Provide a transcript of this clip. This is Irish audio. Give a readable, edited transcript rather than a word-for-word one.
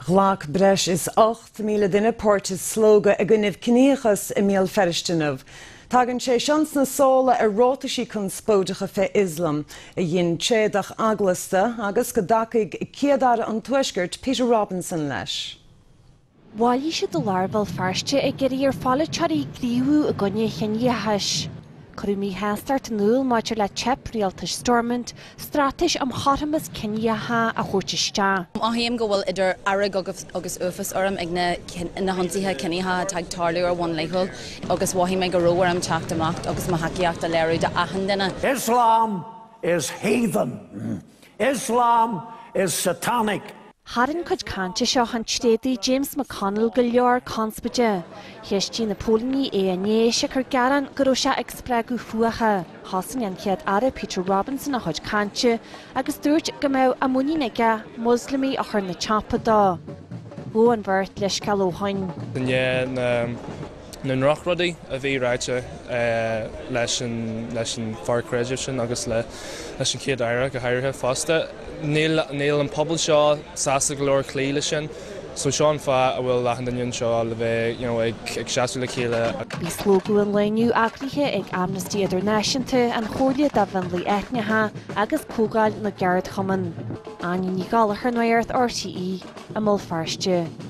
Glach breis is 8 míle duine páirt is slóga a gcuineh cníochas i míl ferristeanmh. Tagann sé seans na sála ar rátaisí chun spóideacha fé Islam a dhéon tréadach aglasta agus go dtacaigh céadar an tuaisgurt Peter Robinson leis. Bhailí siad do larbal fearste ag geirí ar fála tearí gríomhú a gcoinne cheannithe. Crumí hastart núil máidir le chep rialtas Stormont, stratis am chatamas cinnethe a chuirtiste. Áhíim go bhfuil idir airg agus ufas orm ag na honsaithe cinnethe tag tarlú ar bhain leithil, agus bhaithí me go róir am teacht amach agus maithaíocht a léirú de achan duine. Islam is heathen. Islam is satanic. Haran chud cante seo an stéadaí James McConnell go leor conspaide. Hiestí na Pólingí éané se chu garan go raibh se ag spreagú fuacha. Hasan an chead ara Peter Robinson a chud cante agus dúirt go mbeadh amúní neige Muslimí a chur na teampa dá. Bó an bhirt leis galóhain. Na nachrudaí a bhí ráite leis an farcréidir sin agus leis an céad aire go háirithe fásta. Níl an pobl seo sásta go leor clíile sin, so seán fá a bhfuil lechan daon seo le bheith ag seaú le chéile. Bhí slógú an leniu aclaithe ag Amnesty Idirnáisiúnta an chóirlia da bhanlaí eitneatha agus cógáil na Gearid Chumann. Aine ní gála chu nuirt RTE a mul fearste.